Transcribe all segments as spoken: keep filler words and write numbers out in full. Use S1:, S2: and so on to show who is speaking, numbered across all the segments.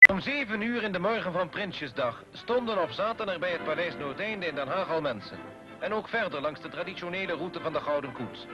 S1: Om zeven uur in de morgen van Prinsjesdag stonden of zaten er bij het Paleis Noordeinde in Den Haag al mensen. En ook verder langs de traditionele route van de Gouden Koets.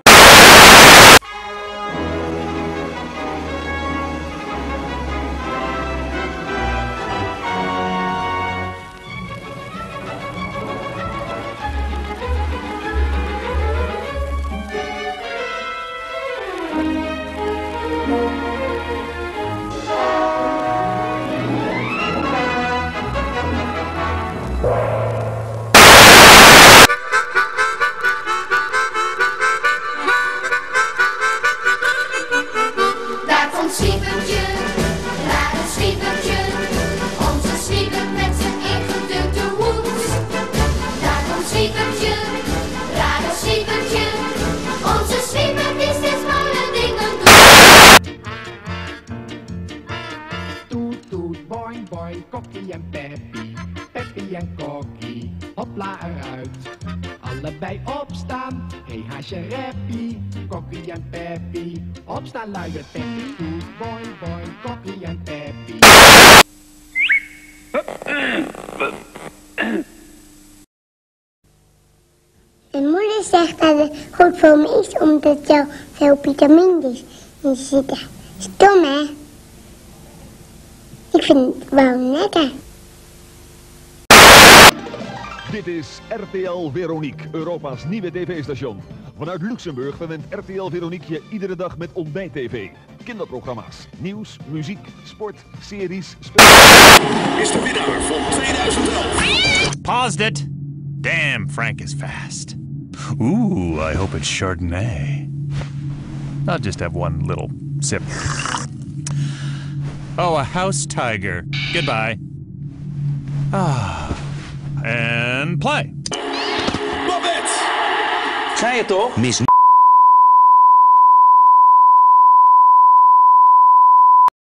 S2: Kokkie en Peppy, Peppy en Kokkie, hopla eruit. Allebei opstaan, hey haasje reppie. Kokkie en Peppy, opstaan luider Peppy. Toet, boing, boing, Kokkie en Peppy.
S3: Mijn moeder zegt dat het goed voor me is omdat er veel vitamines in zitten. Stom, hè? Ik vind het wel lekker.
S4: Dit is R T L Veronique, Europa's nieuwe tv-station. Vanuit Luxemburg verwendt R T L Veronique je iedere dag met ontbijt-tv. Kinderprogramma's, nieuws, muziek, sport, series, spelen.
S5: Is de winnaar van tweeduizend elf.
S6: Paused it. Damn, Frank is fast. Ooh, I hope it's Chardonnay. I'll just have one little sip. Oh, a house tiger. Goodbye. Ah. And play.
S5: Babette!
S7: Zei je toch?
S6: Miss